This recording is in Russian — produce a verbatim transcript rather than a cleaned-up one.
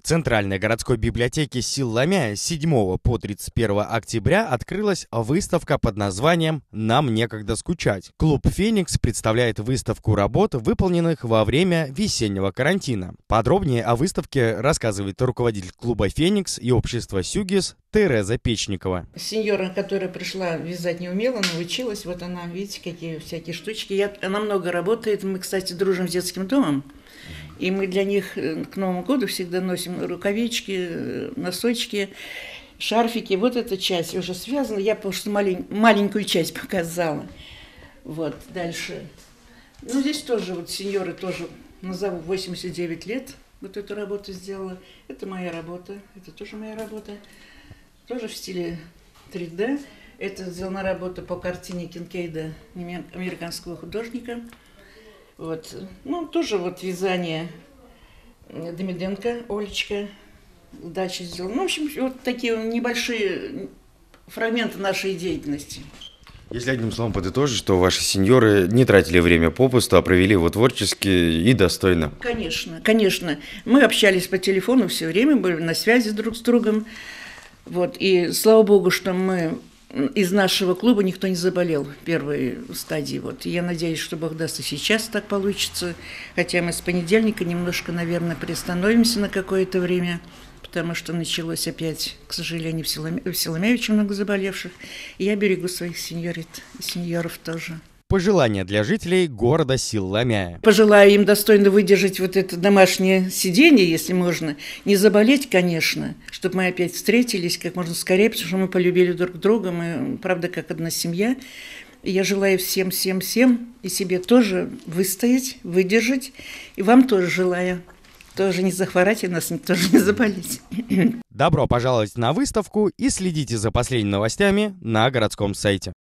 Центральной городской библиотеке Сил-Ламяя с седьмого по тридцать первое октября открылась выставка под названием «Нам некогда скучать». Клуб «Феникс» представляет выставку работ, выполненных во время весеннего карантина. Подробнее о выставке рассказывает руководитель клуба «Феникс» и общества «Сюгис» Тереза Печникова. Сеньора, которая пришла, вязать не умела, научилась. Вот она, видите, какие всякие штучки. Я, она много работает. Мы, кстати, дружим с детским домом. И мы для них к Новому году всегда носим рукавички, носочки, шарфики. Вот эта часть уже связана. Я просто малень, маленькую часть показала. Вот, дальше. Ну, здесь тоже, вот сеньоры тоже, назову, восемьдесят девять лет. Вот эту работу сделала. Это моя работа. Это тоже моя работа. Тоже в стиле три дэ. Это сделана работа по картине Кинкейда, американского художника. Вот. Ну, тоже вот вязание Демиденко, Олечка, дача сделала. Ну, в общем, вот такие небольшие фрагменты нашей деятельности. Если одним словом подытожить, что ваши сеньоры не тратили время попусту, а провели его творчески и достойно. Конечно, конечно. Мы общались по телефону все время, были на связи друг с другом. Вот. И слава богу, что мы... Из нашего клуба никто не заболел в первой стадии. Вот. И я надеюсь, что Бог даст и сейчас так получится. Хотя мы с понедельника немножко, наверное, приостановимся на какое-то время, потому что началось опять, к сожалению, в Сил-Ламяе, в Сил-Ламяе очень много заболевших. И я берегу своих сеньорит и сеньоров тоже. Пожелания для жителей города Сил-Ламяя. Пожелаю им достойно выдержать вот это домашнее сидение, если можно. Не заболеть, конечно, чтобы мы опять встретились как можно скорее, потому что мы полюбили друг друга, мы, правда, как одна семья. И я желаю всем, всем, всем и себе тоже выстоять, выдержать. И вам тоже желаю. Тоже не захворать и нас тоже не заболеть. Добро пожаловать на выставку и следите за последними новостями на городском сайте.